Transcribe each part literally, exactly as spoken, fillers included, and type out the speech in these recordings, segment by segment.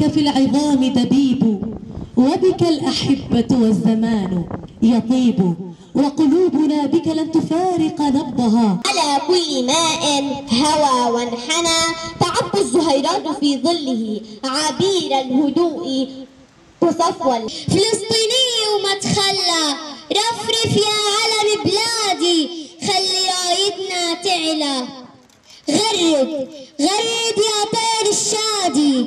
فيك في العظام دبيب، وبك الأحبة والزمان يطيب، وقلوبنا بك لن تفارق نبضها. على كل ماء هوى وانحنى تعب الزهيرات في ظله عبير الهدوء تصفول. فلسطيني وما تخلى رفرف يا علم بلادي، خلي رايتنا تعلى. غرد غرد يا طير الشادي.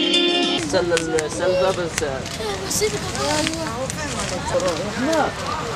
السلة السلة بس